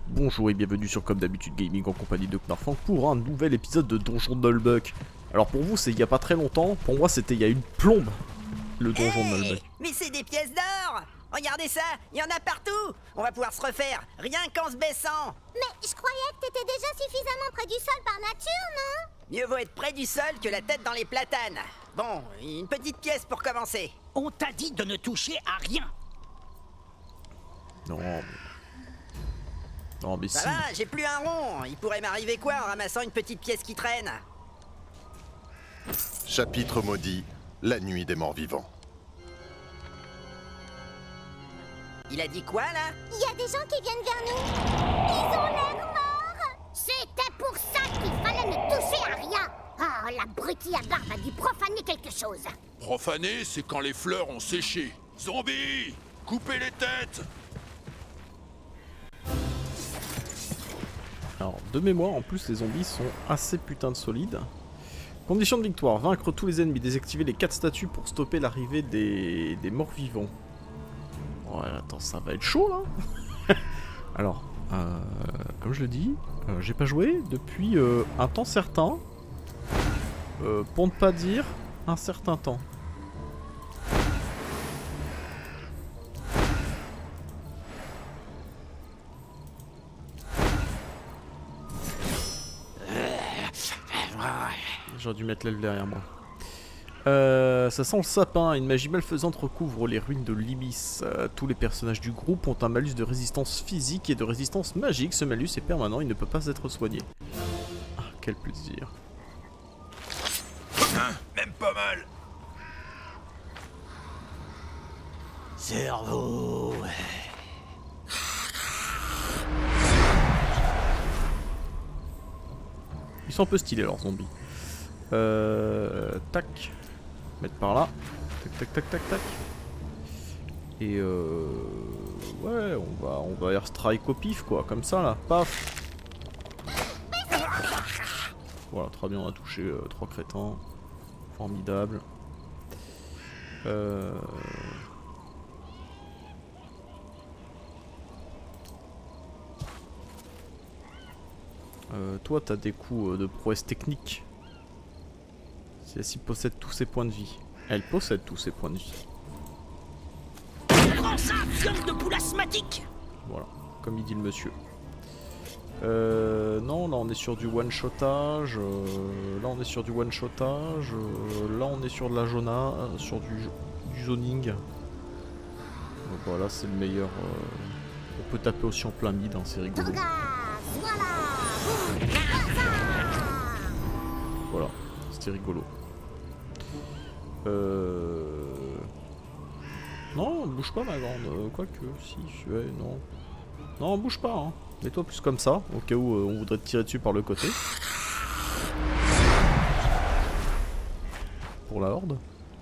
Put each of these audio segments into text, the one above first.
Bonjour et bienvenue sur Comme d'habitude Gaming en compagnie de Knarfang pour un nouvel épisode de Donjon de Nullbuck. Alors pour vous c'est il y a pas très longtemps, pour moi c'était il y a une plombe le Donjon de Nullbuck. Mais c'est des pièces d'or! Regardez ça, il y en a partout! On va pouvoir se refaire, rien qu'en se baissant! Mais je croyais que t'étais déjà suffisamment près du sol par nature, non? Mieux vaut être près du sol que la tête dans les platanes. Bon, une petite pièce pour commencer. On t'a dit de ne toucher à rien. Non mais Ça si. va, j'ai plus un rond. Il pourrait m'arriver quoi en ramassant une petite pièce qui traîne? Chapitre maudit, la nuit des morts vivants. Il a dit quoi là? Il y a des gens qui viennent vers nous. Ils ont l'air morts. C'était pour ça qu'il fallait ne toucher à rien. Oh, l'abruti à barbe a dû profaner quelque chose. Profaner, c'est quand les fleurs ont séché. Zombies! Coupez les têtes! Alors de mémoire en plus les zombies sont assez putain de solides. Condition de victoire, vaincre tous les ennemis, désactiver les 4 statues pour stopper l'arrivée des morts vivants. Ouais attends ça va être chaud là. Alors, comme je le dis, j'ai pas joué depuis un temps certain. Pour ne pas dire un certain temps. J'aurais dû mettre l'elfe derrière moi. Ça sent le sapin. Une magie malfaisante recouvre les ruines de Libis. Tous les personnages du groupe ont un malus de résistance physique et de résistance magique. Ce malus est permanent, il ne peut pas être soigné. Ah, quel plaisir. Même pas mal! Cerveau. Ils sont un peu stylés leurs zombies. Tac. Mettre par là. Tac tac tac tac tac. Et ouais, on va air strike au pif quoi, comme ça là. Paf. Voilà, très bien, on a touché 3 crétins. Formidable. Toi, t'as des coups de prouesse technique. Celle-ci possède tous ses points de vie. Elle possède tous ses points de vie. Prends ça, fiole de poule asthmatique. Voilà, comme il dit le monsieur. Non, là on est sur du one-shotage. Là on est sur du one-shotage. Là on est sur de la jona, sur du zoning. Donc voilà, c'est le meilleur. On peut taper aussi en plein mid, hein, c'est rigolo. Voilà, c'était rigolo. Non, bouge pas ma grande. Quoique, si, ouais, non. Non, bouge pas, hein. Mets-toi plus comme ça, au cas où on voudrait te tirer dessus par le côté. Pour la horde.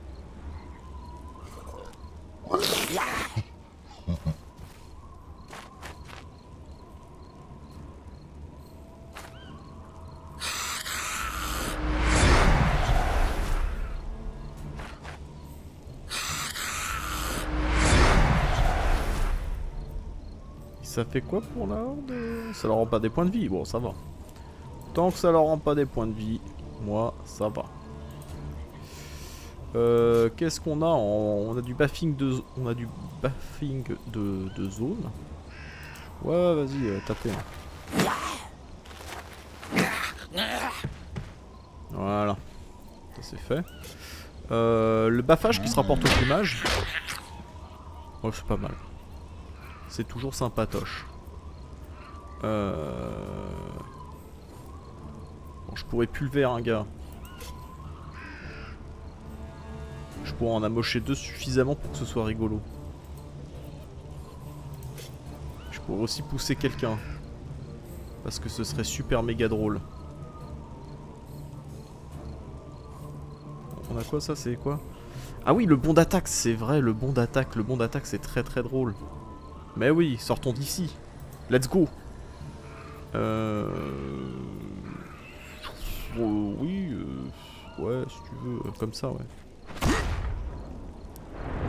Ça fait quoi pour la horde? Ça leur rend pas des points de vie? Bon, ça va. Tant que ça leur rend pas des points de vie, moi, ça va. Qu'est-ce qu'on a? On a du buffing de... On a du buffing de zone. Ouais, vas-y, tapez. Voilà. Ça c'est fait. Le baffage qui se rapporte au plumage. Ouais, c'est pas mal. C'est toujours sympatoche. Bon, je pourrais pulver un gars. Je pourrais en amocher 2 suffisamment pour que ce soit rigolo. Je pourrais aussi pousser quelqu'un. Parce que ce serait super méga drôle. On a quoi ça? C'est quoi? Ah oui, le bond d'attaque, c'est vrai, le bond d'attaque. Le bond d'attaque, c'est très très drôle. Mais oui, sortons d'ici. Let's go. Oui, ouais, si tu veux, comme ça, ouais.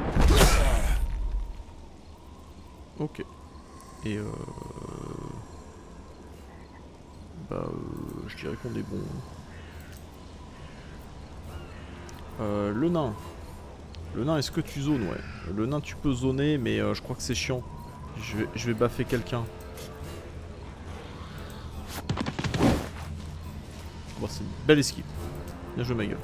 Ok. Et Je dirais qu'on est bon. Le nain. Le nain, est-ce que tu zones? Ouais. Le nain, tu peux zoner, mais je crois que c'est chiant. Je vais baffer quelqu'un. Bon, c'est une belle esquive. Bien joué, ma gueule.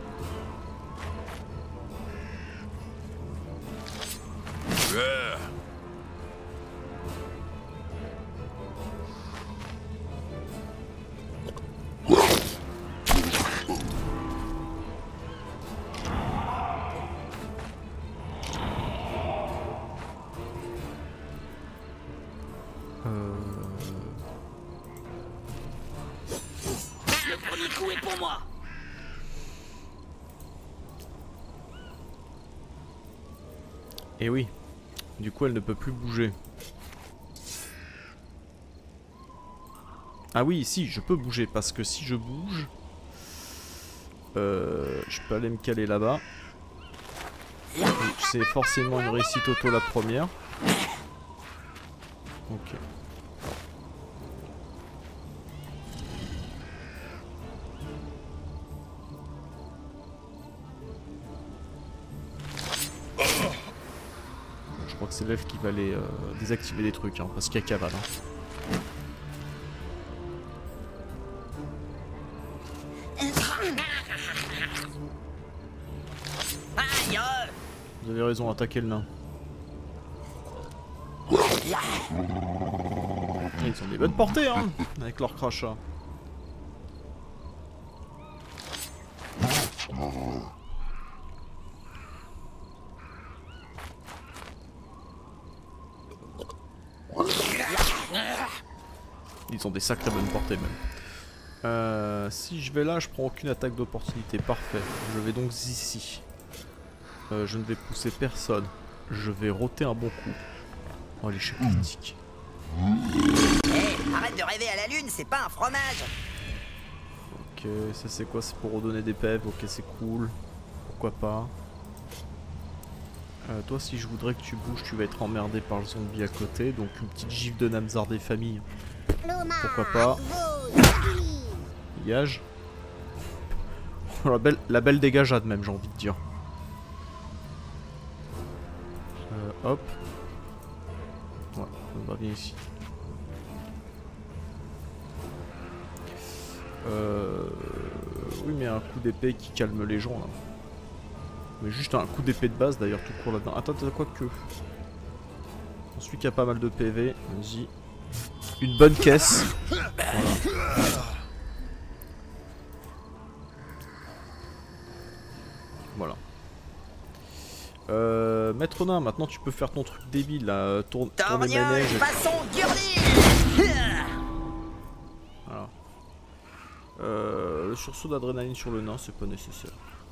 Le premier coup est pour moi. Et oui. Du coup, elle ne peut plus bouger. Ah oui, si, je peux bouger. Parce que si je bouge... je peux aller me caler là-bas. C'est forcément une réussite auto la première. Ok. Je crois que c'est l'elfe qui va aller désactiver des trucs, hein, parce qu'il y a cavale. Hein. Aïe! Vous avez raison, attaquez le nain. Ils ont des bonnes portées, hein, avec leur crachat. Ils ont des sacrées bonnes portées même. Si je vais là, je prends aucune attaque d'opportunité. Parfait. Je vais donc ici. Je ne vais pousser personne. Je vais roter un bon coup. Oh, l'échec critique. Hé, arrête de rêver à la lune, c'est pas un fromage. Ok, ça c'est quoi? C'est pour redonner des PV. Ok, c'est cool. Pourquoi pas. Toi, si je voudrais que tu bouges, tu vas être emmerdé par le zombie à côté. Donc une petite gifle de Namzar des familles. Pourquoi pas. Dégage. Oh, la belle dégageade même, j'ai envie de dire. Hop. Ouais, on va bien ici. Oui, mais un coup d'épée qui calme les gens là. Mais juste un coup d'épée de base d'ailleurs tout court là-dedans. Attends, quoi que. Celui qui a pas mal de PV, vas-y. Une bonne caisse. Voilà. Maître nain, maintenant tu peux faire ton truc débile là. Tourner le manège. Façon Gurley. Voilà. Le sursaut d'adrénaline sur le nain, c'est pas nécessaire.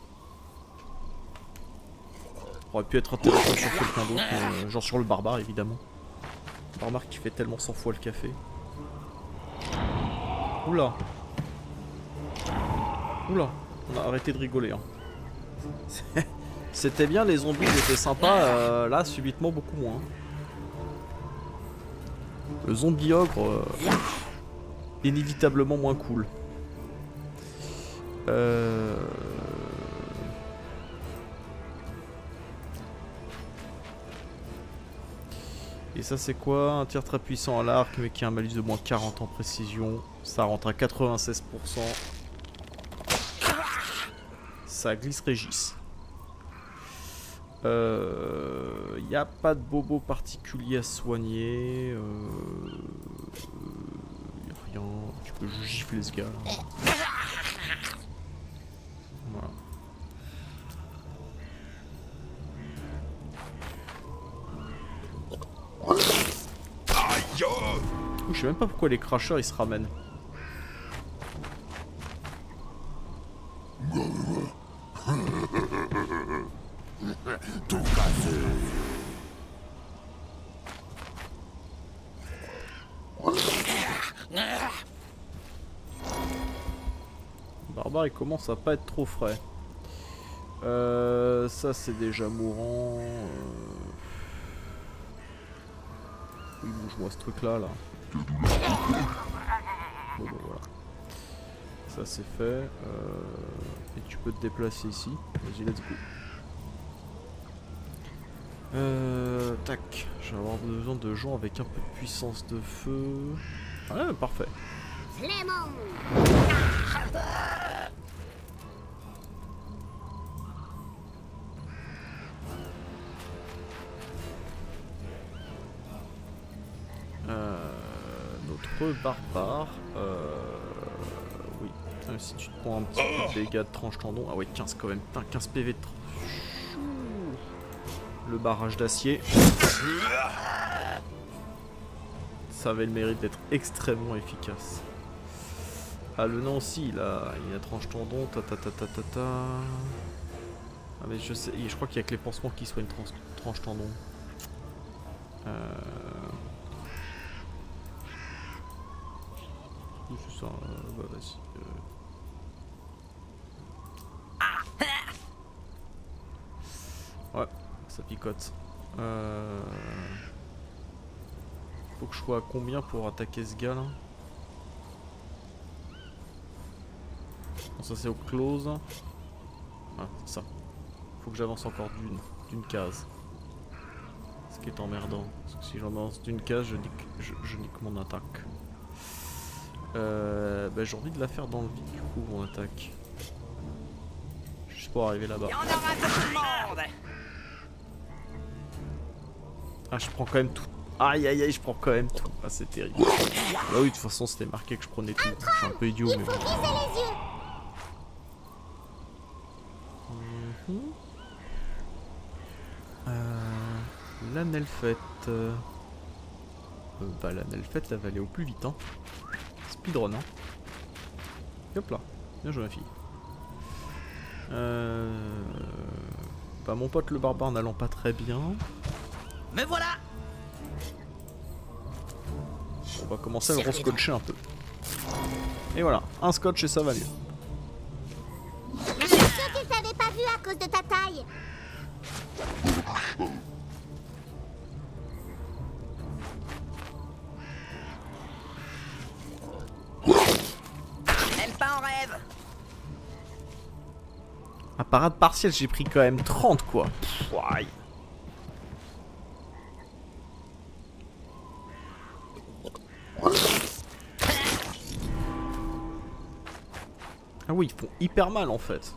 Aurait pu être intéressant sur quelqu'un d'autre, genre sur le barbare évidemment. Le barbare qui fait tellement 100 fois le café. Oula. Oula, on a arrêté de rigoler. Hein. C'était bien, les zombies étaient sympas, là subitement beaucoup moins. Le zombie ogre, inévitablement moins cool. Et ça c'est quoi? Un tir très puissant à l'arc mais qui a un malus de moins 40 en précision. Ça rentre à 96%. Ça glisse Régis. Y a pas de bobo particulier à soigner. Y a rien. Tu peux gifler ce gars là. Voilà. Je sais même pas pourquoi les crashers ils se ramènent. Tout cassé. Barbare il commence à pas être trop frais. Ça c'est déjà mourant. Oui, bouge-moi ce truc là. Bon, voilà. c'est fait. Et tu peux te déplacer ici. Vas-y, let's go. Tac. Je vais avoir besoin de gens avec un peu de puissance de feu. Ouais, parfait. Notre barbare. Oui. Si tu te prends un petit peu de dégâts de tranche tendon. Ah ouais, 15 quand même. Putain, 15 PV de le barrage d'acier. Ça avait le mérite d'être extrêmement efficace. Ah, le nom aussi, il a tranche tendon. Ah, mais je sais, je crois qu'il y a que les pansements qui soient une tranche tendon. C'est ça, bah vas-y. Ouais, ça picote. Faut que je sois à combien pour attaquer ce gars là? Bon, ça c'est au close. Ah, c'est ça. Faut que j'avance encore d'une case. Ce qui est emmerdant. Parce que si j'avance d'une case, je nique mon attaque. Bah, j'ai envie de la faire dans le vide du coup, mon attaque. Juste pour arriver là-bas. Ah, je prends quand même tout. Aïe aïe aïe, je prends quand même tout. Ah, c'est terrible. Bah oui, de toute façon, c'était marqué que je prenais tout. Je suis un peu idiot, mais bon. La Nelfette. Bah, la Nelfette, elle va aller au plus vite, hein. Speedrun, hein. Hop là. Bien joué, ma fille. Bah, mon pote le barbare n'allant pas très bien. Me voilà. On va commencer à le re-scotcher un peu. Et voilà, un scotch et ça va mieux. Je ne t'avais pas vu à cause de ta taille. Même pas en rêve. À parade partielle, j'ai pris quand même 30 quoi. Pff, aïe. Ah oui, ils font hyper mal en fait.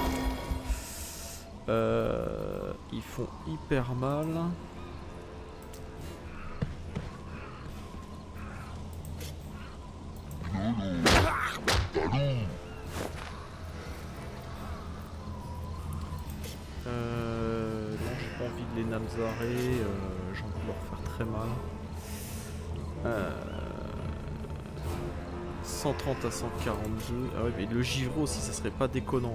Ils font hyper mal. Non, j'ai pas envie de les namzarer. J'ai envie de leur faire très mal. 130 à 142. Ah ouais, mais le givre aussi, ça serait pas déconnant.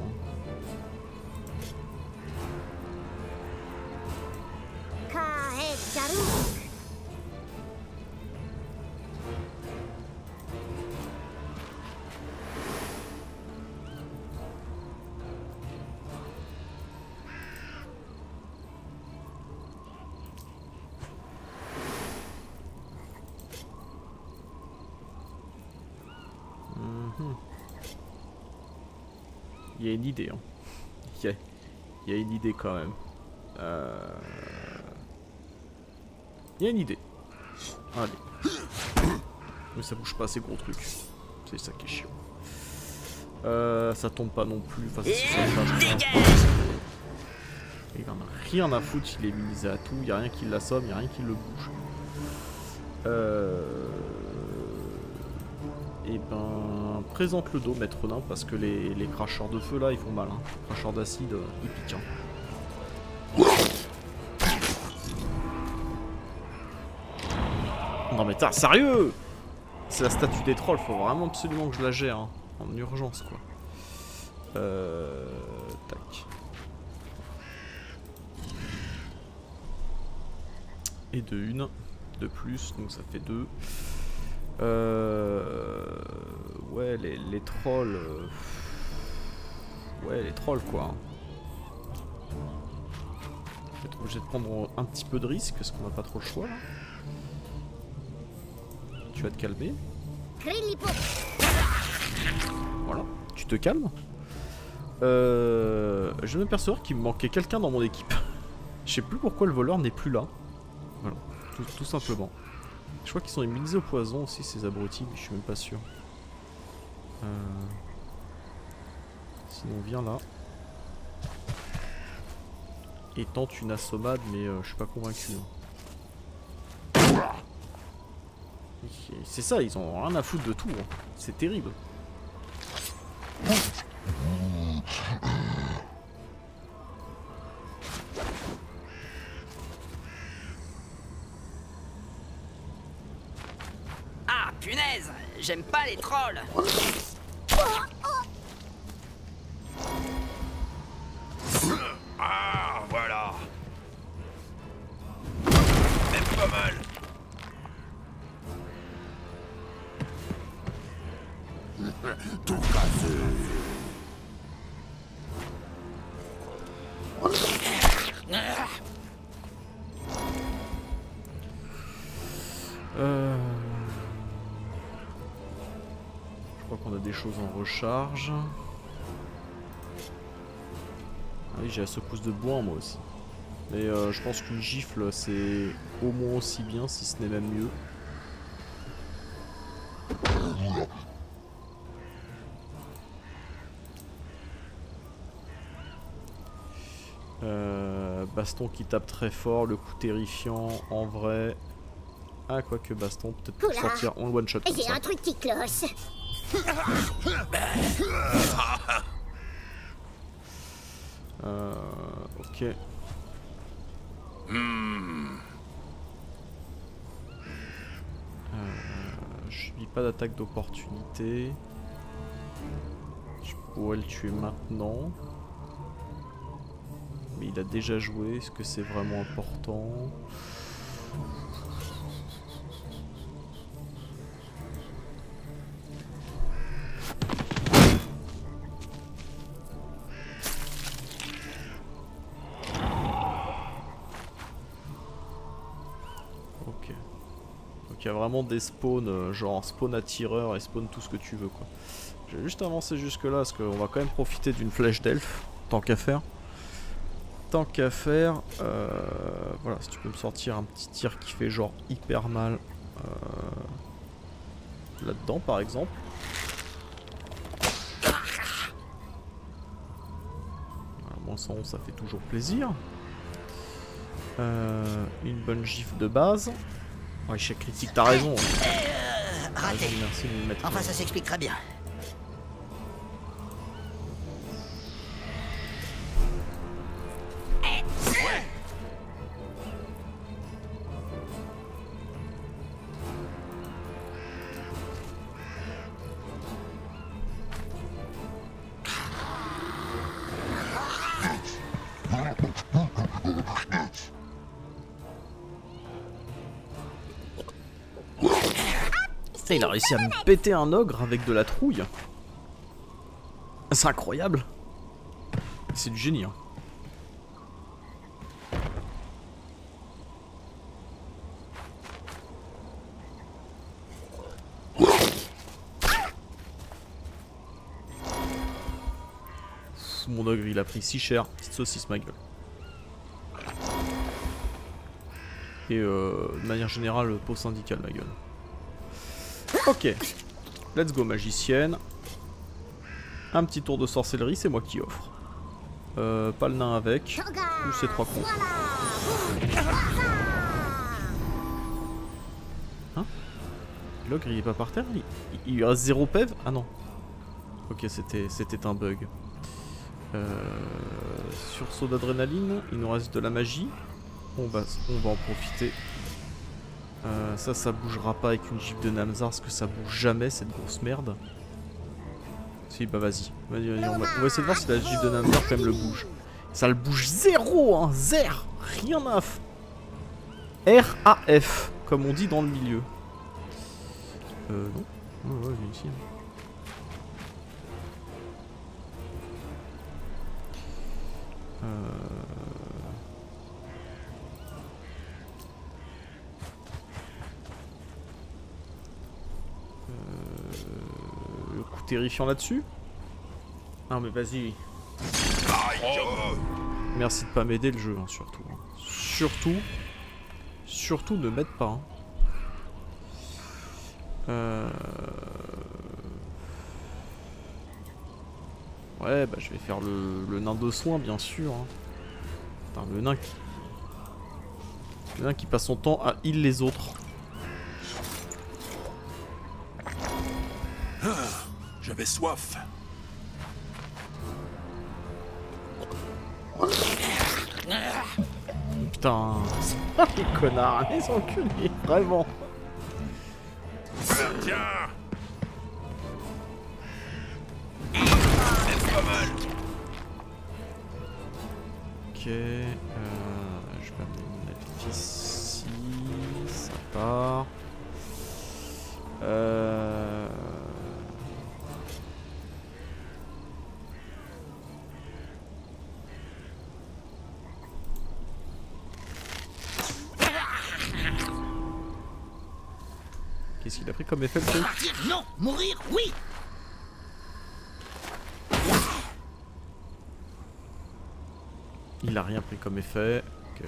Il y a une idée, hein. Il y a une idée quand même. Il y a une idée. Allez. Mais ça bouge pas ces gros trucs. C'est ça qui est chiant. Ça tombe pas non plus. Enfin, il en a rien à foutre, il est immunisé à tout. Il n'y a rien qui l'assomme, il n'y a rien qui le bouge. Et ben, présente le dos, maître nain, parce que les cracheurs de feu là, ils font mal. Hein. Les cracheurs d'acide, ils piquent. Hein. Non mais t'as sérieux? C'est la statue des trolls, faut vraiment absolument que je la gère. Hein. En urgence, quoi. Tac. Et de une. De plus, donc ça fait 2. Ouais, les trolls. Ouais, les trolls quoi. Je vais être obligé de prendre un petit peu de risque parce qu'on n'a pas trop le choix là. Tu vas te calmer. Voilà, tu te calmes. Je viens de m'apercevoir qu'il me manquait quelqu'un dans mon équipe. Je sais plus pourquoi le voleur n'est plus là. Voilà, tout simplement. Je crois qu'ils sont immunisés au poison aussi, ces abrutis, mais je suis même pas sûr. Sinon, viens là. Et tente une assommade, mais je suis pas convaincu. C'est ça, ils ont rien à foutre de tout. Hein. C'est terrible. Ah, punaise! J'aime pas les trolls! Ah, voilà. Même pas mal. Tout cassé. Je crois qu'on a des choses en recharge. Ah oui, j'ai la secousse de bois moi aussi. Mais je pense qu'une gifle c'est au moins aussi bien, si ce n'est même mieux. Baston qui tape très fort, le coup terrifiant en vrai. Ah, quoique baston, peut-être pour sortir en one shot comme J'ai ça. un truc qui cloche. Ok. Je vis pas d'attaque d'opportunité. Je pourrais le tuer maintenant. Mais il a déjà joué, est-ce que c'est vraiment important? Ok. Donc il y a vraiment des spawns, genre spawn attireur et spawn tout ce que tu veux quoi. Je vais juste avancer jusque là parce qu'on va quand même profiter d'une flèche d'elfe, tant qu'à faire. Tant qu'à faire, voilà, si tu peux me sortir un petit tir qui fait genre hyper mal là-dedans par exemple. Voilà, moins 111 ça fait toujours plaisir. Une bonne gifle de base. Ouais, échec critique, t'as raison. Raté. Merci de me mettre. Enfin, ça s'explique très bien. Putain, il a réussi à me péter un ogre avec de la trouille. C'est incroyable. C'est du génie. Hein. Mon ogre il a pris si cher. Petite saucisse ma gueule. Et de manière générale, peau syndicale ma gueule. Ok, let's go magicienne. Un petit tour de sorcellerie, c'est moi qui offre. Pas le nain avec. Ou ces trois cons. Hein? L'ogre il est pas par terre? Il lui reste 0 PEV? Ah non. Ok, c'était un bug. Sursaut d'adrénaline, il nous reste de la magie. On va en profiter. Ça bougera pas avec une gifle de Namzar parce que ça bouge jamais cette grosse merde. Si bah vas-y, on va essayer de voir si la gifle de Namzar quand même le bouge. Ça le bouge zéro hein, zéro, rien à f. R-A-F, comme on dit dans le milieu. Non. Ouais, j'ai ici. Le coup terrifiant là-dessus. Non mais vas-y. Aïe. Merci de pas m'aider le jeu, hein, surtout. Surtout ne m'aide pas. Hein. Ouais, bah je vais faire le nain de soin, bien sûr. Hein. Putain, le nain qui passe son temps à heal les autres. J'avais soif. Putain. Les connards, les enculés, vraiment. Tiens. C'est pas mal. Ok, je vais amener mon elfe ici, ça part. Qu'est-ce qu'il a pris comme effet le truc? Partir, non. Mourir, oui. Il a rien pris comme effet. Ok.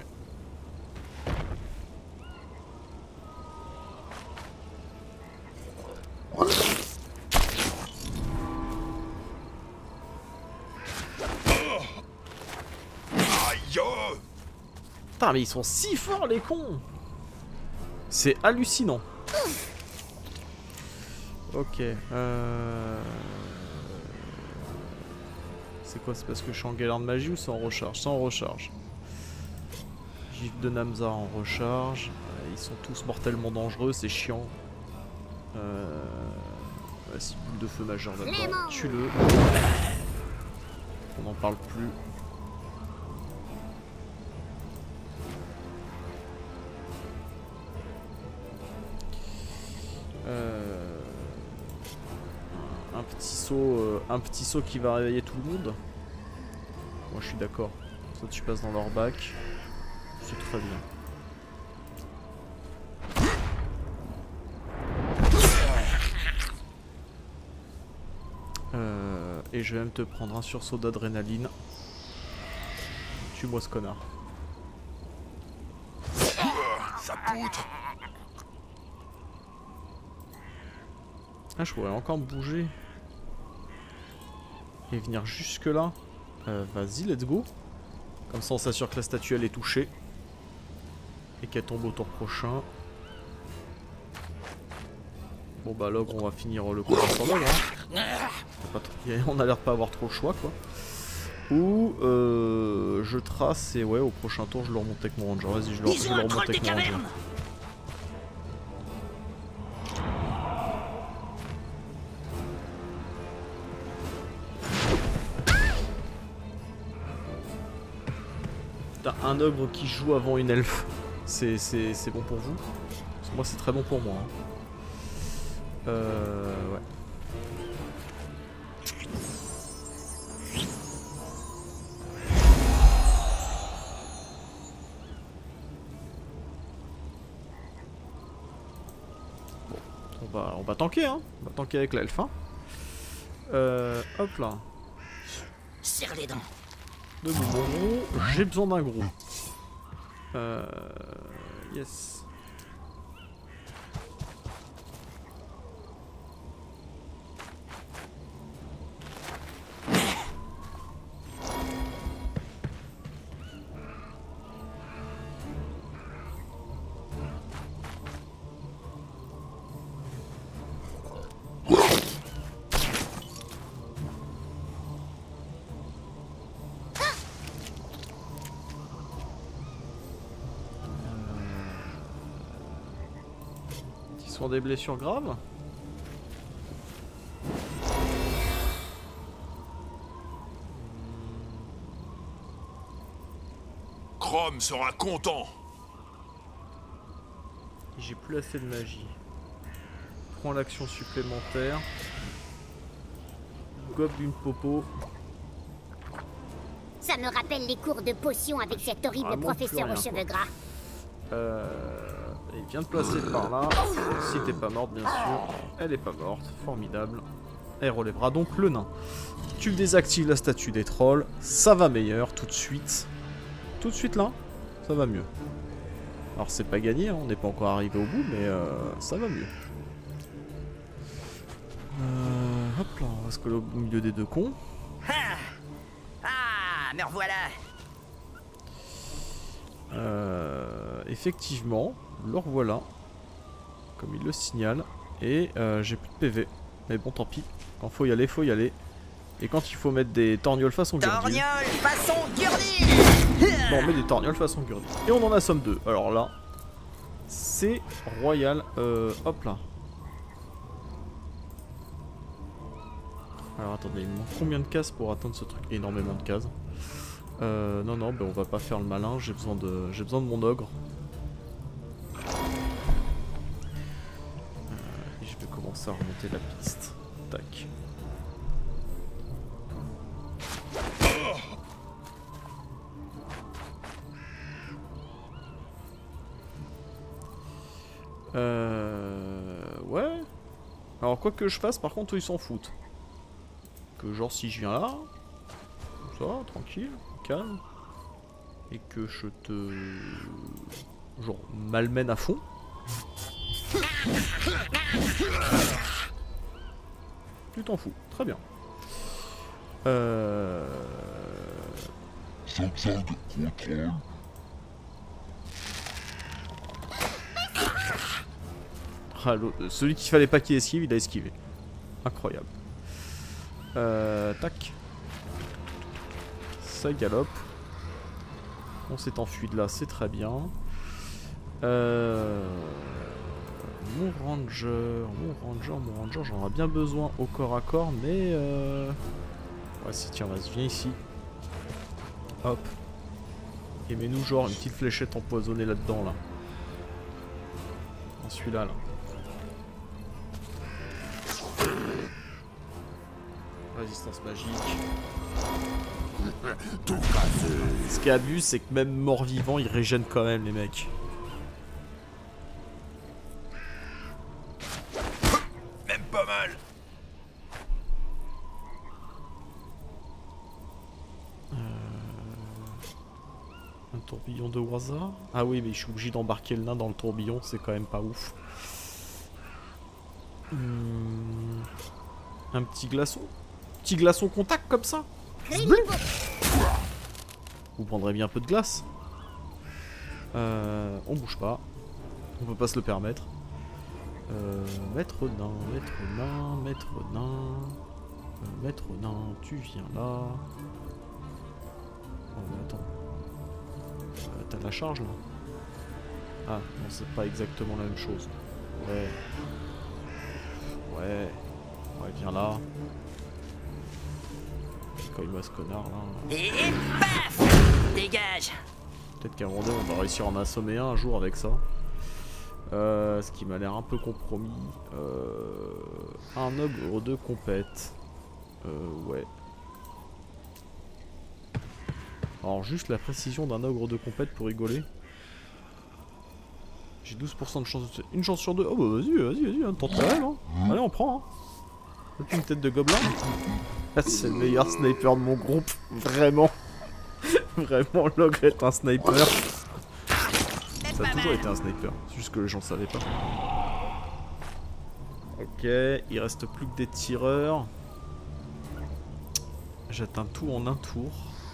Aïe. Putain, mais ils sont si forts les cons! C'est hallucinant. Ok. C'est quoi? C'est parce que je suis en galère de magie ou c'est en recharge? C'est en recharge. Gifle de Namza en recharge. Ils sont tous mortellement dangereux, c'est chiant. Si boule de feu majeur là-dedans, tue-le. On n'en parle plus. Un petit saut qui va réveiller tout le monde. Moi je suis d'accord. Soit tu passes dans leur bac. C'est très bien. Et je vais même te prendre un sursaut d'adrénaline. Tue-moi ce connard. Ça poutre. Ah, je pourrais encore bouger. Et venir jusque là. Vas-y, let's go. Comme ça on s'assure que la statue elle est touchée. Et qu'elle tombe au tour prochain. Bon bah l'ogre, on va finir le combat sur l'ogre. Hein. On a l'air de pas avoir trop le choix quoi. Ou je trace et ouais au prochain tour je le remonte avec mon ranger. Vas-y, je le remonte avec mon ranger. Un ogre qui joue avant une elfe, c'est bon pour vous? Parce que moi c'est très bon pour moi. Hein. Ouais. Bon, on va tanker, hein. On va tanker avec l'elfe. Hein. Hop là. Serre les dents. De nouveau, j'ai besoin d'un gros. Yes. Sont des blessures graves. Chrome sera content. J'ai plus assez de magie. Prends l'action supplémentaire. Gobe une popo. Ça me rappelle les cours de potions avec cet horrible professeur aux cheveux gras. Il vient de placer par là. Si t'es pas morte, bien sûr. Elle est pas morte. Formidable. Elle relèvera donc le nain. Tu désactives la statue des trolls, ça va meilleur tout de suite. Tout de suite là, ça va mieux. Alors c'est pas gagné, hein, on n'est pas encore arrivé au bout, mais ça va mieux. Hop là, on va se coller au milieu des deux cons. Ah, me revoilà. Effectivement, le revoilà, comme il le signale, et j'ai plus de PV. Mais bon, tant pis, quand faut y aller, faut y aller. Et quand il faut mettre des torgnoles façon Gurdil... Torgnole façon Gurdil. Bon, on met des torgnoles façon Gurdil. Et on en assomme 2. Alors là, c'est royal. Hop là. Alors attendez, il me manque combien de cases pour atteindre ce truc? Énormément de cases. Non, non, ben on va pas faire le malin, j'ai besoin de mon ogre. Et je vais commencer à remonter la piste. Tac. Ouais. Alors quoi que je fasse, par contre, eux, ils s'en foutent. Que genre si je viens là, comme ça, tranquille, calme, et que je te... genre malmène à fond. Tu t'en fous, très bien. Ah, celui qu'il fallait pas qu'il esquive, il a esquivé. Incroyable. Tac. Ça galope. On s'est enfui de là, c'est très bien. Mon ranger, j'en ai bien besoin au corps à corps, mais ouais, si, tiens, vas-y, viens ici. Hop. Et mets-nous genre une petite fléchette empoisonnée là-dedans, là. Dans celui-là, là. Résistance magique. Ce qui abuse, c'est que même mort-vivant, ils régènent quand même, les mecs. Même pas mal. Un tourbillon de Waza. Ah oui, mais je suis obligé d'embarquer le nain dans le tourbillon, c'est quand même pas ouf. Un petit glaçon. Petit glaçon contact comme ça. Vous prendrez bien un peu de glace. On bouge pas. On peut pas se le permettre. Maître nain, maître nain, tu viens là. Oh mais attends. T'as de la charge là? Ah non, c'est pas exactement la même chose. Ouais. Ouais, viens là. Quand il voit ce connard là. Et paf! Dégage! Peut-être qu'à un moment donné, on va réussir à en assommer un jour avec ça. Ce qui m'a l'air un peu compromis. Un ogre de compète. Ouais. Alors juste la précision d'un ogre de compète pour rigoler. J'ai 12% de chance de... Une chance sur deux. Oh bah vas-y, hein, tente quand même, hein. Allez, on prend, hein. C'est une tête de gobelin. Ah, c'est le meilleur sniper de mon groupe. Vraiment. Vraiment, l'ogre est un sniper. Ça a toujours été un sniper. C'est juste que les gens ne savaient pas. Ok, il reste plus que des tireurs. J'atteins tout en un tour.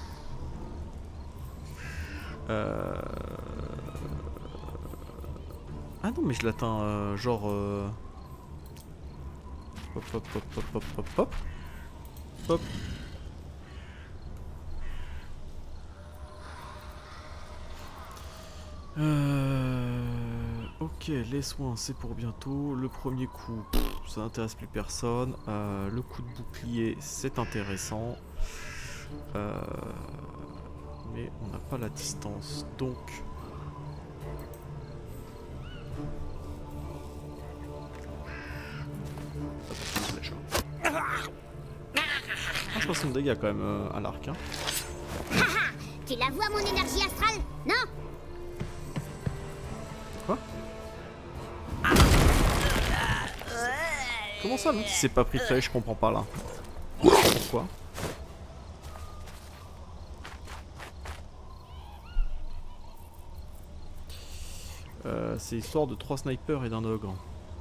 Ah non, mais je l'atteins genre... Hop, hop, hop, hop, hop, hop, hop. Hop. Ok, les soins, c'est pour bientôt. Le premier coup, ça n'intéresse plus personne. Le coup de bouclier, c'est intéressant. Mais on n'a pas la distance, donc... Ah, 60 dégâts quand même à l'arc. Hein. Tu la vois mon énergie astrale? Non? Quoi? Comment ça, l'autre, il s'est pas pris de flèche? Je comprends pas là. Pourquoi? C'est l'histoire de 3 snipers et d'un ogre.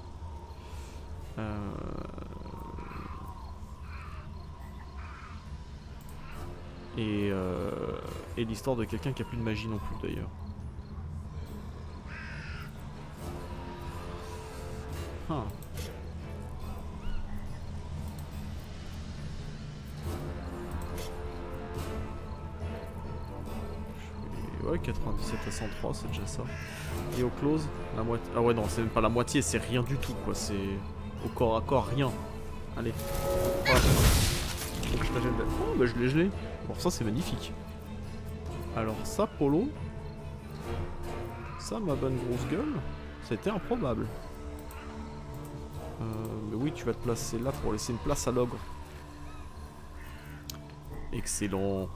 Et l'histoire de quelqu'un qui a plus de magie non plus d'ailleurs. Ah. Ouais, 97 à 103, c'est déjà ça. Et au close, la moitié. Ah ouais, non, c'est même pas la moitié, c'est rien du tout quoi. C'est au corps à corps, rien. Allez. Voilà. Oh, bah je l'ai gelé. Bon, ça c'est magnifique. Alors, ça, Polo. Ça, ma bonne grosse gueule. C'était improbable. Mais oui, tu vas te placer là pour laisser une place à l'ogre. Excellent.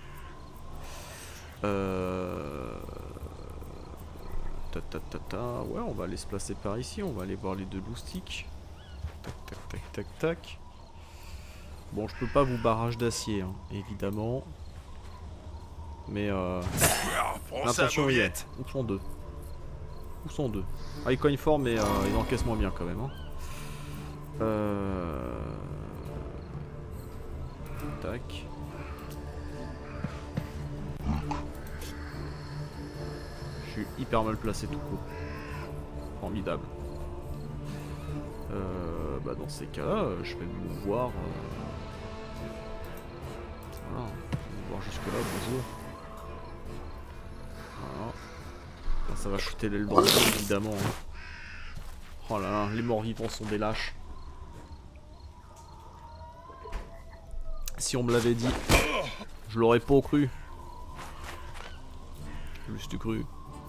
Ouais, on va aller se placer par ici. On va aller voir les deux loustiques. Tac, tac, tac, tac, tac. Bon, je peux pas vous barrage d'acier, hein, évidemment. Mais attention, il est. Où sont deux? Où sont deux? Ah, ils cognent fort, mais ils encaissent moins bien quand même. Hein. Tac. Je suis hyper mal placé tout court. Formidable. Bah dans ces cas-là, je vais me voir. Voilà, me voir jusque là. Bonjour. Voilà. Là, ça va shooter l'aile dans le dos, évidemment. Hein. Oh là là, les morts vivants sont des lâches. Si on me l'avait dit, je l'aurais pas cru. Juste cru.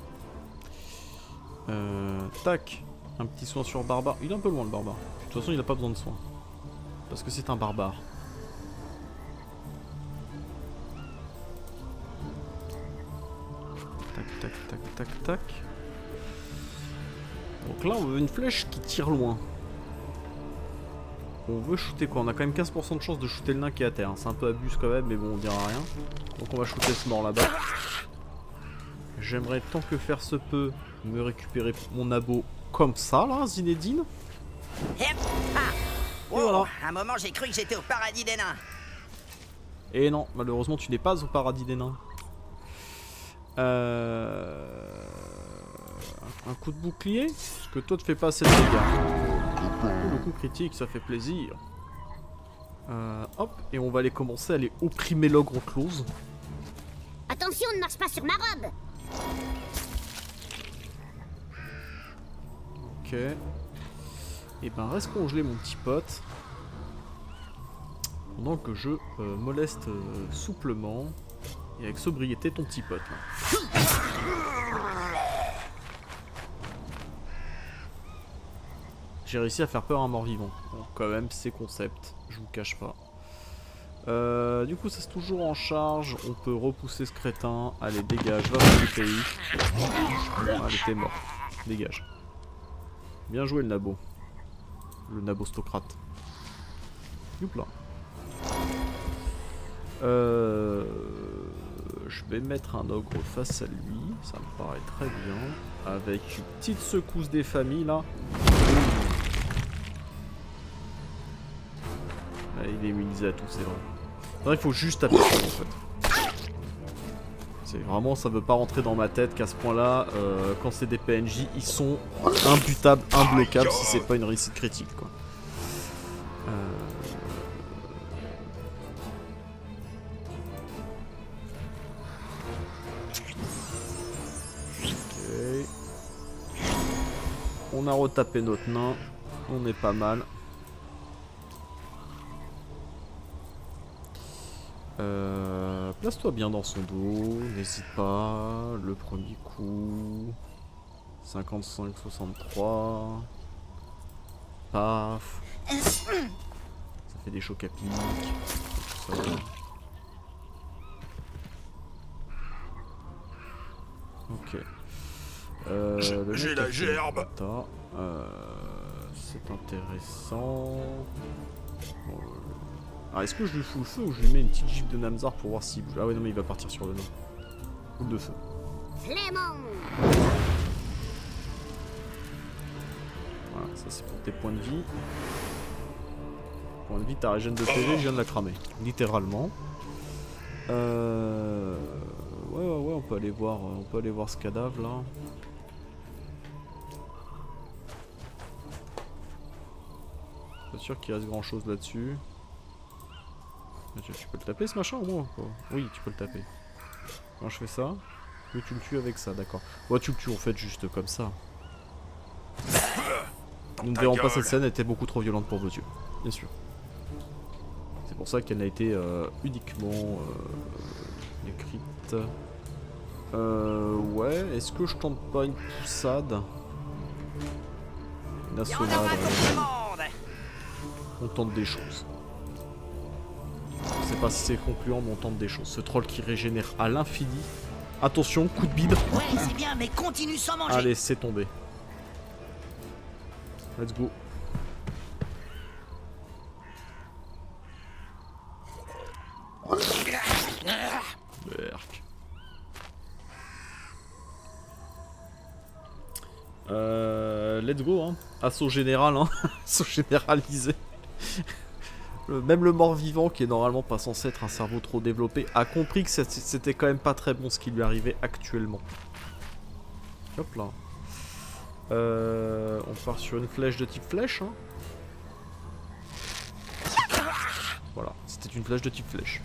Tac. Un petit soin sur barbare. Il est un peu loin le barbare. De toute façon il a pas besoin de soin. Parce que c'est un barbare. Tac tac tac tac tac. Donc là on veut une flèche qui tire loin. On veut shooter quoi? On a quand même 15% de chance de shooter le nain qui est à terre. C'est un peu abuse quand même mais bon on dira rien. Donc on va shooter ce mort là-bas. J'aimerais tant que faire se peut me récupérer mon abo comme ça là, Zinedine. Oh, voilà. à un moment j'ai cru que j'étais au paradis des nains. Et non, malheureusement tu n'es pas au paradis des nains. Un coup de bouclier? Parce que toi tu fais pas assez de dégâts. Le coup critique, ça fait plaisir. Hop, et on va aller commencer à aller opprimer l'ogre en close. Attention, ne marche pas sur ma robe. Ok. Et ben reste congelé mon petit pote. Pendant que je moleste souplement et avec sobriété ton petit pote. Là. J'ai réussi à faire peur à un mort-vivant. Bon, quand même, c'est concept, je vous cache pas. Du coup, ça c'est toujours en charge. On peut repousser ce crétin. Allez, dégage, va dans le pays. Bon, allez, t'es mort. Dégage. Bien joué le nabo. Le nabostocrate. Youpla. Je vais mettre un ogre face à lui. Ça me paraît très bien. Avec une petite secousse des familles là. Là, il est immunisé à tout, c'est vrai. C'est vrai qu'il faut juste appuyer en fait. C'est vraiment, ça veut pas rentrer dans ma tête qu'à ce point-là, quand c'est des PNJ, ils sont imbutables, imbloquables si c'est pas une réussite critique quoi. Ok. On a retapé notre nain, on est pas mal. Place-toi bien dans son dos, n'hésite pas, le premier coup, 55, 63, paf, ça fait des chocs à pic, tout ça. Ok. J'ai la gerbe. Ça c'est intéressant. Bon, alors est-ce que je lui fous le feu ou je lui mets une petite gifle de Namzar pour voir s'il bouge? Ah ouais non mais il va partir sur le nom. Boule de feu. Clément. Voilà, ça c'est pour tes points de vie. Point de vie, ta régène de PV, je viens de la cramer. Littéralement. Ouais, on peut aller voir ce cadavre là. Pas sûr qu'il reste grand chose là-dessus. Tu peux le taper ce machin au moins? Oui, tu peux le taper. Quand je fais ça, oui, tu le tues avec ça, d'accord. Ouais, tu le tues en fait juste comme ça. Nous ne verrons pas cette scène, elle était beaucoup trop violente pour vos yeux, bien sûr. C'est pour ça qu'elle a été uniquement écrite. Ouais, est-ce que je tente pas une poussade? Une assaumade, on tente des choses. Je sais pas si c'est concluant, mais on tente des choses. Ce troll qui régénère à l'infini. Attention, coup de bide. Ouais, c'est bien, mais continue sans manger. Allez, c'est tombé. Let's go. Berk. Let's go, hein. Assaut général, hein. Assaut généralisé. Même le mort-vivant, qui est normalement pas censé être un cerveau trop développé, a compris que c'était quand même pas très bon ce qui lui arrivait actuellement. Hop là. On part sur une flèche de type flèche, hein. Voilà, c'était une flèche de type flèche.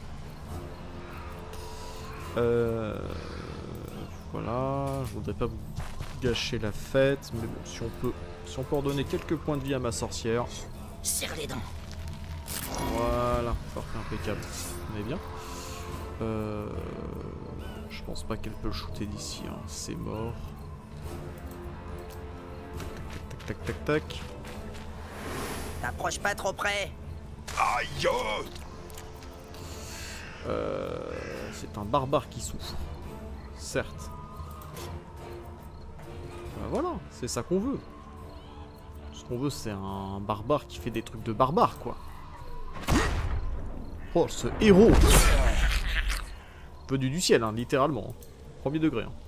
Voilà, je voudrais pas vous gâcher la fête, mais bon, si on peut redonner quelques points de vie à ma sorcière. Serre les dents. Voilà, parfait, impeccable. On est bien. Je pense pas qu'elle peut le shooter d'ici, hein. C'est mort. Tac, tac, tac, tac, tac. T'approches pas trop près. Aïe! C'est un barbare qui souffre. Certes. Voilà, c'est ça qu'on veut. Ce qu'on veut, c'est un barbare qui fait des trucs de barbare, quoi. Oh, ce héros! Venu du ciel, hein, littéralement. Premier degré. Hein.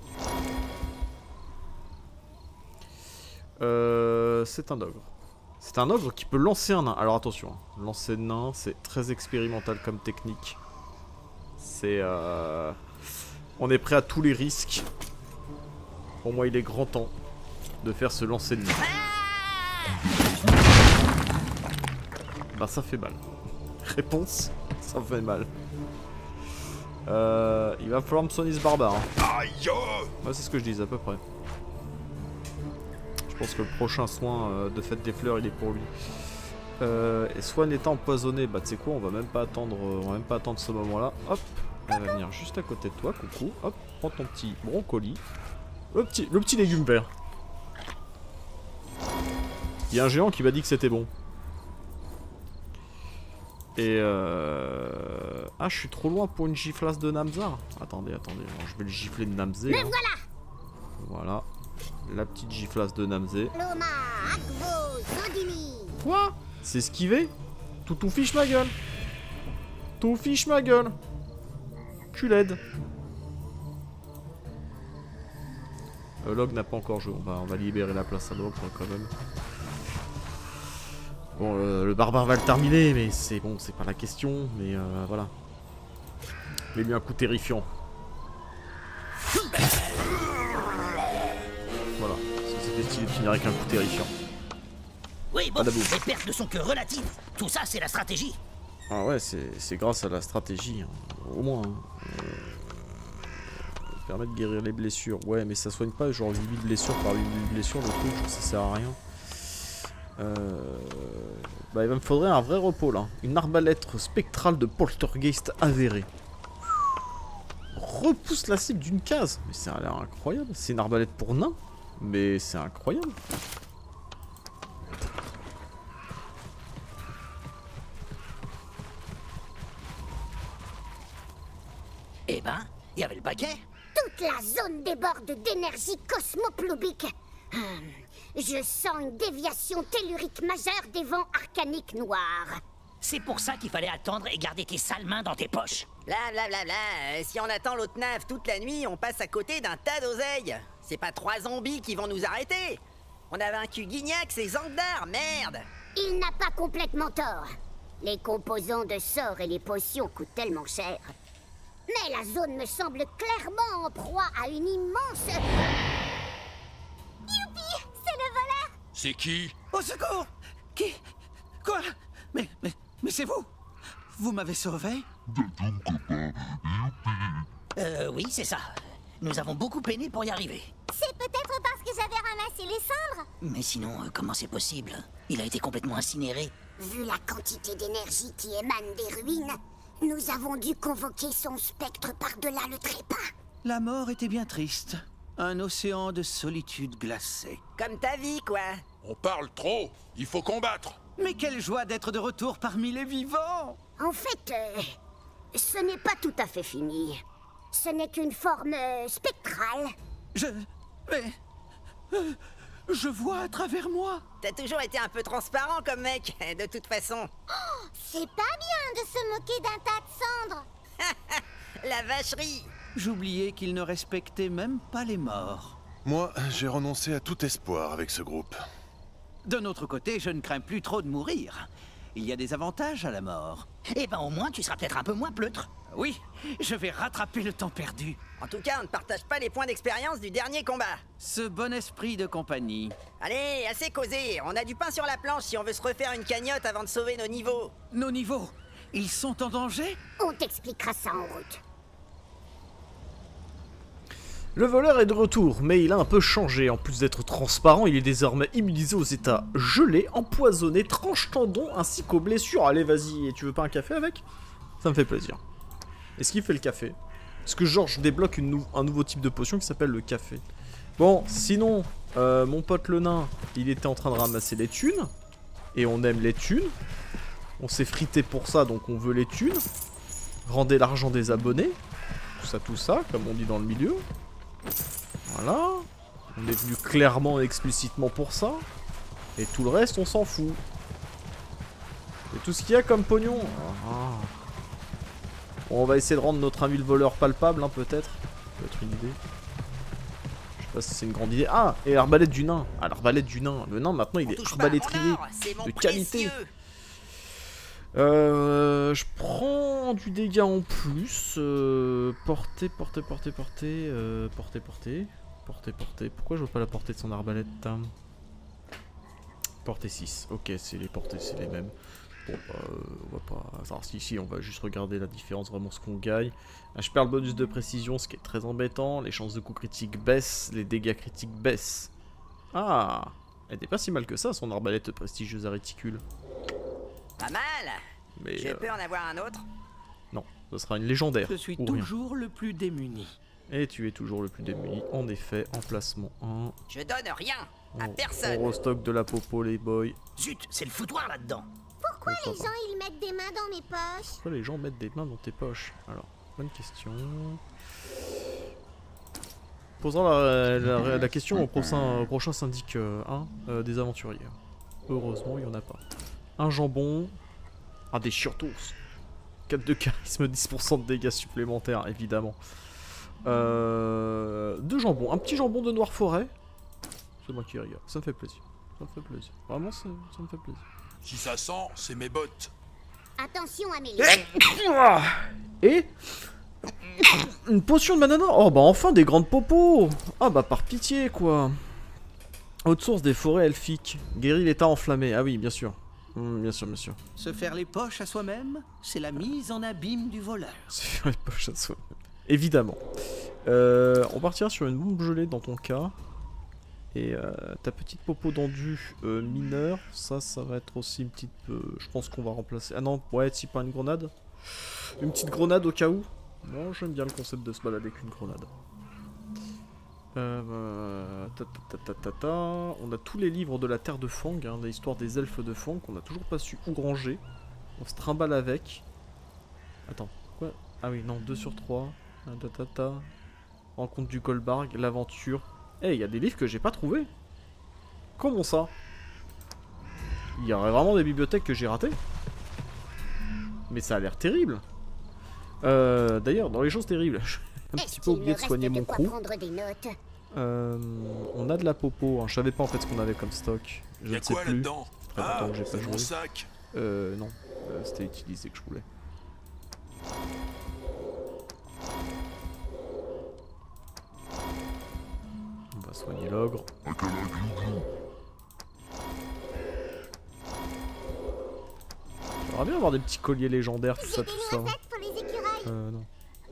C'est un ogre. C'est un ogre qui peut lancer un nain. Alors attention, hein. Lancer de nain, c'est très expérimental comme technique. C'est... On est prêt à tous les risques. Pour moi, il est grand temps de faire ce lancer de nain. Bah ça fait mal. Réponse, ça fait mal. Il va falloir me soigner ce barbare. Hein. Aïe! Ouais, c'est ce que je dis à peu près. Je pense que le prochain soin de fête des fleurs, il est pour lui. Et Swan étant empoisonné, bah tu sais quoi, on va même pas attendre ce moment-là. Hop, elle va venir juste à côté de toi, coucou. Hop, prends ton petit brocoli. Le petit légume vert. Il y a un géant qui m'a dit que c'était bon. Et ah, je suis trop loin pour une giflasse de Namzar. Attendez, alors, je vais le gifler de Namzé. Me hein. voilà. Voilà. La petite giflasse de Namzé. Loma, Akvo, Zodini. Quoi? C'est esquivé? Tout fiche ma gueule. Tout fiche ma gueule. Culède. Log n'a pas encore joué. On va libérer la place à Log quand même. Bon, le barbare va le terminer, mais c'est bon, c'est pas la question. Mais voilà. Mets-lui un coup terrifiant. Voilà. C'était stylé de finir avec un coup terrifiant. Oui, bon, Ah, d'abord. les pertes ne sont que relatives. Tout ça, c'est la stratégie. Ah ouais, c'est grâce à la stratégie, hein. Au moins. Hein. Permet de guérir les blessures. Ouais, mais ça soigne pas genre 8000 blessures par 8000 blessures, le truc, genre, ça sert à rien. Bah, il me faudrait un vrai repos là. Une arbalète spectrale de poltergeist avérée. Repousse la cible d'une case. Mais ça a l'air incroyable. C'est une arbalète pour nain. Mais c'est incroyable. Eh ben, il y avait le baquet. Toute la zone déborde d'énergie cosmoploubique. Je sens une déviation tellurique majeure des vents arcaniques noirs. C'est pour ça qu'il fallait attendre et garder tes sales mains dans tes poches. Si on attend l'autre nave toute la nuit, on passe à côté d'un tas d'oseilles. C'est pas 3 zombies qui vont nous arrêter. On a vaincu Guignac et Zangdar, merde. Il n'a pas complètement tort. Les composants de sorts et les potions coûtent tellement cher. Mais la zone me semble clairement en proie à une immense... Youpi! C'est le voleur! C'est qui? Au secours! Qui? Quoi? Mais c'est vous! Vous m'avez sauvé? Oui, c'est ça. Nous avons beaucoup peiné pour y arriver. C'est peut-être parce que j'avais ramassé les cendres. Mais sinon, comment c'est possible? Il a été complètement incinéré. Vu la quantité d'énergie qui émane des ruines, nous avons dû convoquer son spectre par-delà le trépas. La mort était bien triste. Un océan de solitude glacée. Comme ta vie, quoi. On parle trop. Il faut combattre. Mais quelle joie d'être de retour parmi les vivants! En fait, ce n'est pas tout à fait fini. Ce n'est qu'une forme spectrale. Je vois à travers moi. T'as toujours été un peu transparent comme mec, de toute façon. C'est pas bien de se moquer d'un tas de cendres. La vacherie. J'oubliais qu'ils ne respectaient même pas les morts. Moi, j'ai renoncé à tout espoir avec ce groupe. D'un autre côté, je ne crains plus trop de mourir. Il y a des avantages à la mort. Eh ben au moins, tu seras peut-être un peu moins pleutre. Oui, je vais rattraper le temps perdu. En tout cas, on ne partage pas les points d'expérience du dernier combat. Ce bon esprit de compagnie. Allez, assez causé. On a du pain sur la planche si on veut se refaire une cagnotte avant de sauver nos niveaux. Nos niveaux, ils sont en danger? On t'expliquera ça en route. Le voleur est de retour, mais il a un peu changé. En plus d'être transparent, il est désormais immunisé aux états gelés, empoisonnés, tranche-tendons ainsi qu'aux blessures. Allez, vas-y, et tu veux pas un café avec? Ça me fait plaisir. Est-ce qu'il fait le café? Parce que genre, je débloque un nouveau type de potion qui s'appelle le café. Bon, sinon, mon pote le nain, il était en train de ramasser les thunes. Et on aime les thunes. On s'est frité pour ça, donc on veut les thunes. Rendez l'argent des abonnés. Tout ça, comme on dit dans le milieu. Voilà. On est venu clairement et explicitement pour ça. Et tout le reste, on s'en fout. Et tout ce qu'il y a comme pognon. Bon, on va essayer de rendre notre ami le voleur palpable, hein, peut-être. Ça peut être une idée. Je sais pas si c'est une grande idée. Ah, et l'arbalète du nain. Ah, l'arbalète du nain. Le nain, maintenant, il est arbalétrier. De qualité. Je prends du dégât en plus. Portée. Pourquoi je veux pas la portée de son arbalète? Portée 6. Ok, c'est les portées, c'est les mêmes. Bon, on va pas... Alors, si, on va juste regarder la différence, vraiment ce qu'on gagne. Je perds le bonus de précision, ce qui est très embêtant. Les chances de coup critique baissent, les dégâts critiques baissent. Ah, elle était pas si mal que ça, son arbalète prestigieuse à réticule. Pas mal. Mais Je peux en avoir un autre? non, ce sera une légendaire. Je suis ou rien. toujours le plus démuni. Et tu es toujours le plus démuni. En effet, emplacement 1. Je donne rien à On personne. restock de la popo, les boys. Zut, c'est le foutoir là-dedans. Pourquoi les gens ils mettent des mains dans mes poches? Pourquoi les gens mettent des mains dans tes poches? Alors, bonne question. Posera la question au prochain syndic 1 des aventuriers. Heureusement, il n'y en a pas. Un jambon. Ah, des chiourtours. 4 de charisme, 10% de dégâts supplémentaires, évidemment. 2 jambons. Un petit jambon de Noire Forêt. C'est moi qui regarde. Ça me fait plaisir. Ça me fait plaisir. Vraiment, ça me fait plaisir. Si ça sent, c'est mes bottes. Attention Amélie. Et une potion de manana. Oh bah enfin des grandes popos. Ah bah par pitié quoi. Haute source des forêts elfiques. Guérit l'état enflammé. Ah oui bien sûr. Bien sûr. Se faire les poches à soi-même, c'est la mise en abîme du voleur. Se faire les poches à soi. Évidemment. On partira sur une bombe gelée dans ton cas. Et ta petite popo d'endu mineure, ça va être aussi une petite... je pense qu'on va remplacer... Ah non, ouais, si pas une grenade. Une petite grenade au cas où. Bon, j'aime bien le concept de se balader avec une grenade. On a tous les livres de la terre de Fang, hein, l'histoire des elfes de Fang, qu'on a toujours pas su où ranger. On se trimballe avec. Attends, quoi? Ah oui, non, 2 sur 3. Rencontre du Golbarg, l'aventure... Eh, il y a des livres que j'ai pas trouvés. Comment ça? Il y aurait vraiment des bibliothèques que j'ai ratées? Mais ça a l'air terrible. D'ailleurs, dans les choses terribles, j'ai un petit peu oublié de soigner mon crew. On a de la popo, hein. Je savais pas en fait ce qu'on avait comme stock. Je ne sais quoi plus. là-dedans? Très longtemps que j'ai pas c'est mon joué. sac. Non. C'était utilisé que je voulais. On va soigner l'ogre. J'aimerais bien avoir des petits colliers légendaires, tout ça, tout ça. Non.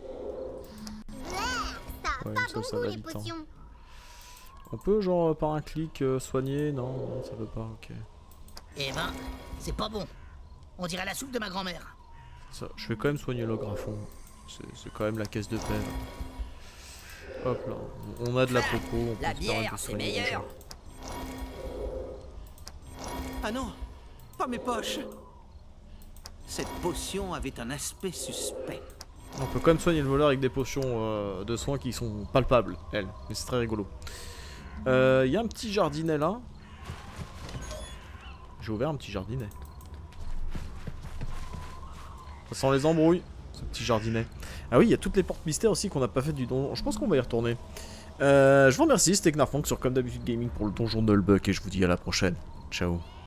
Ouais, ça va vite. Hein. On peut, genre, par un clic, soigner? Non, non, ça veut pas, ok. Eh ben, c'est pas bon. On dirait la soupe de ma grand-mère. Ça, je vais quand même soigner l'ogre à fond. C'est quand même la caisse de paix. Hop là, on a de la popo. On peut La se permettre bière, de c'est soigner les meilleur. gens. Ah non, pas mes poches. Cette potion avait un aspect suspect. On peut quand même soigner le voleur avec des potions de soins qui sont palpables, elles. Mais c'est très rigolo. Il y a un petit jardinet là. J'ai ouvert un petit jardinet. Ça sent les embrouilles, ce petit jardinet. Ah oui, il y a toutes les portes mystères aussi qu'on n'a pas fait du donjon. Je pense qu'on va y retourner. Je vous remercie, c'était Knarfonk sur Comme d'habitude Gaming pour le donjon de Nullbuck et je vous dis à la prochaine. Ciao.